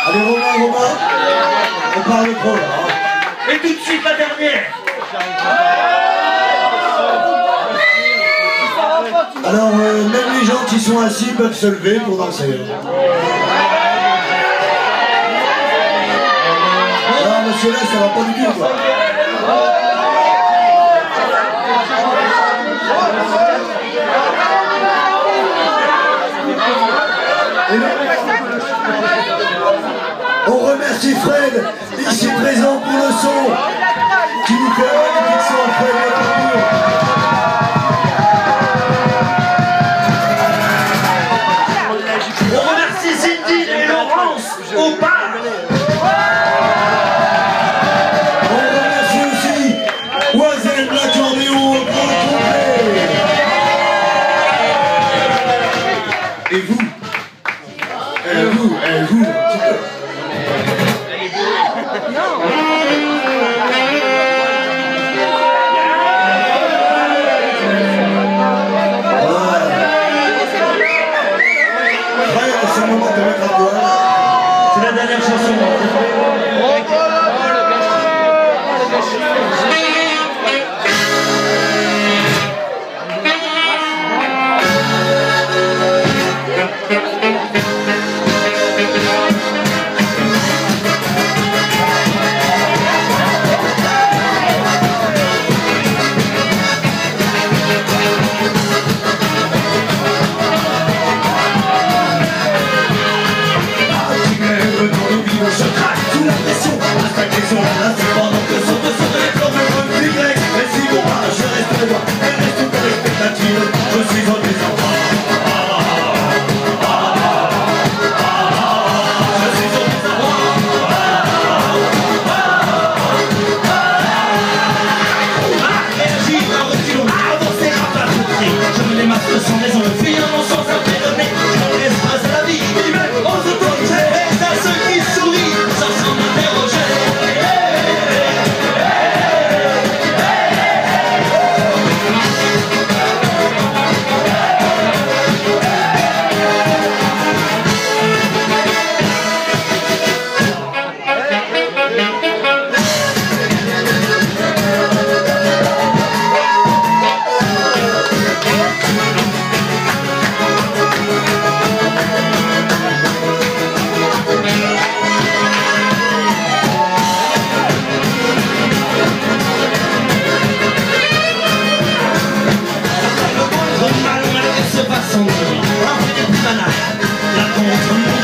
Allez, Romain, on parle trop là. Hein. Et tout de suite la dernière. Alors, même les gens qui sont assis peuvent se lever pour danser. Alors, monsieur là, ça va pas du tout, quoi. On remercie Fred, ici présent pour le son, qui nous fait un magnifique son, Fred Latour. On remercie Cindy et Laurence au bar. On remercie aussi Oiselle l'accordéon au grand complet. Et vous, un petit peu. C'est le moment de mettre à poil. C'est la dernière chanson. La contre